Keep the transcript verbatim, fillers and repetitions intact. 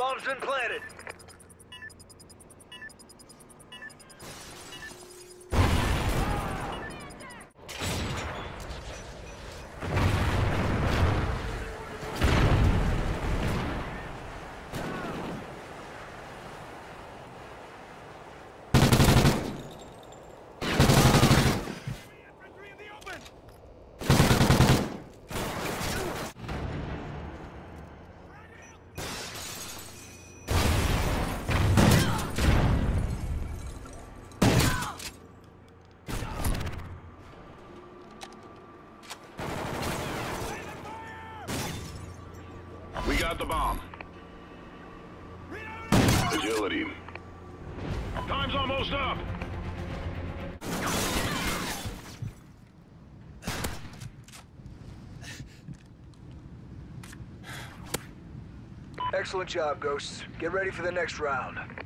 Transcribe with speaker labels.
Speaker 1: Bomb's been planted.
Speaker 2: We got the bomb. Agility. Time's almost up.
Speaker 1: Excellent job, Ghosts. Get ready for the next round.